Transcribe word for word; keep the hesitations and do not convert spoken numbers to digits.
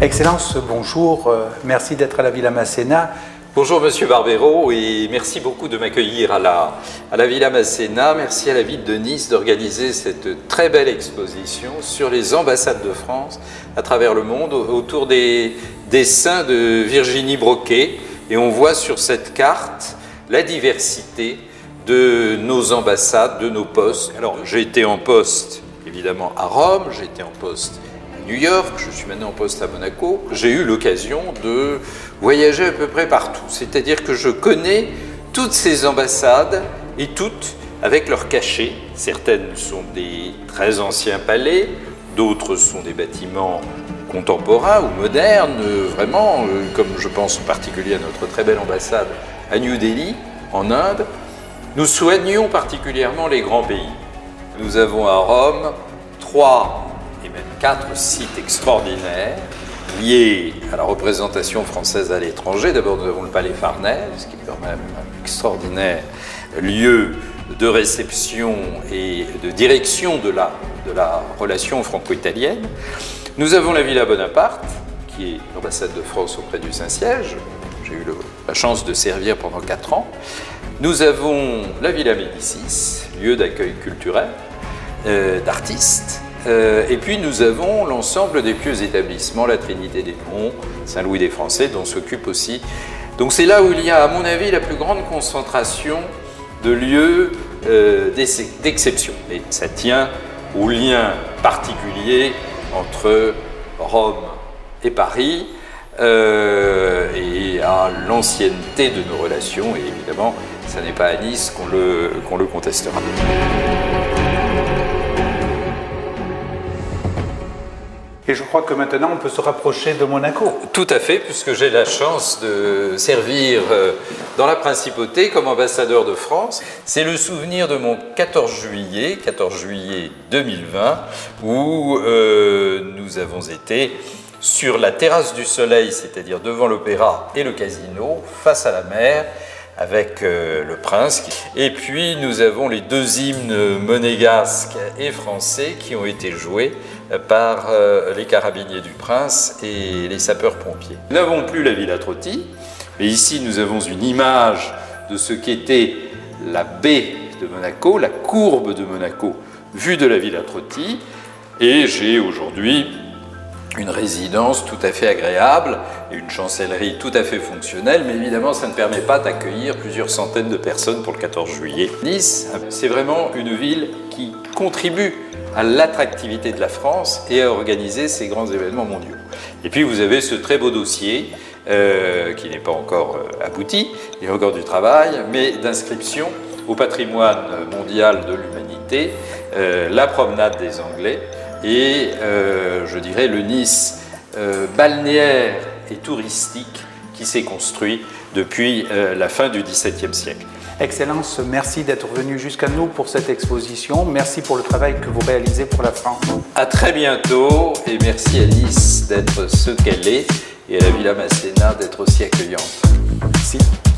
Excellence, bonjour. Euh, merci d'être à la Villa Masséna. Bonjour Monsieur Barbero et merci beaucoup de m'accueillir à la, à la Villa Masséna. Merci à la ville de Nice d'organiser cette très belle exposition sur les ambassades de France à travers le monde autour des dessins de Virginie Broquet. Et on voit sur cette carte la diversité de nos ambassades, de nos postes. Alors j'ai été en poste évidemment à Rome, j'ai été en poste à New York, je suis maintenant en poste à Monaco. J'ai eu l'occasion de voyager à peu près partout, c'est-à-dire que je connais toutes ces ambassades et toutes avec leurs cachets. Certaines sont des très anciens palais, d'autres sont des bâtiments contemporains ou modernes, vraiment, comme je pense en particulier à notre très belle ambassade à New Delhi, en Inde. Nous soignons particulièrement les grands pays. Nous avons à Rome trois et même quatre sites extraordinaires liés à la représentation française à l'étranger. D'abord, nous avons le Palais Farnèse, qui est quand même un extraordinaire lieu de réception et de direction de la, de la relation franco-italienne. Nous avons la Villa Bonaparte, qui est l'ambassade de France auprès du Saint-Siège. J'ai eu le, la chance de servir pendant quatre ans. Nous avons la Villa Médicis, lieu d'accueil culturel, euh, d'artistes. Euh, et puis nous avons l'ensemble des pieux établissements, la Trinité des Monts, Saint-Louis des Français, dont s'occupe aussi. Donc c'est là où il y a, à mon avis, la plus grande concentration de lieux euh, d'exception. Et ça tient au lien particulier entre Rome et Paris, euh, et à l'ancienneté de nos relations. Et évidemment, ce n'est pas à Nice qu'on le, qu'on le contestera. Et je crois que maintenant, on peut se rapprocher de Monaco. Tout à fait, puisque j'ai la chance de servir dans la principauté comme ambassadeur de France. C'est le souvenir de mon quatorze juillet, quatorze juillet deux mille vingt, où euh, nous avons été sur la terrasse du Soleil, c'est-à-dire devant l'Opéra et le Casino, face à la mer, avec euh, le prince. Et puis nous avons les deux hymnes monégasques et français qui ont été joués par euh, les carabiniers du prince et les sapeurs-pompiers. Nous n'avons plus la Villa Trotti, mais ici nous avons une image de ce qu'était la baie de Monaco, la courbe de Monaco vue de la Villa Trotti. Et j'ai aujourd'hui une résidence tout à fait agréable et une chancellerie tout à fait fonctionnelle, mais évidemment ça ne permet pas d'accueillir plusieurs centaines de personnes pour le quatorze juillet. Nice, c'est vraiment une ville qui contribue à l'attractivité de la France et à organiser ces grands événements mondiaux. Et puis vous avez ce très beau dossier euh, qui n'est pas encore euh, abouti, il y a encore du travail, mais d'inscription au patrimoine mondial de l'humanité, euh, la promenade des Anglais, et euh, je dirais le Nice euh, balnéaire et touristique qui s'est construit depuis euh, la fin du dix-septième siècle. Excellence, merci d'être venu jusqu'à nous pour cette exposition. Merci pour le travail que vous réalisez pour la France. À très bientôt et merci à Nice d'être ce qu'elle est et à la Villa Masséna d'être aussi accueillante. Merci.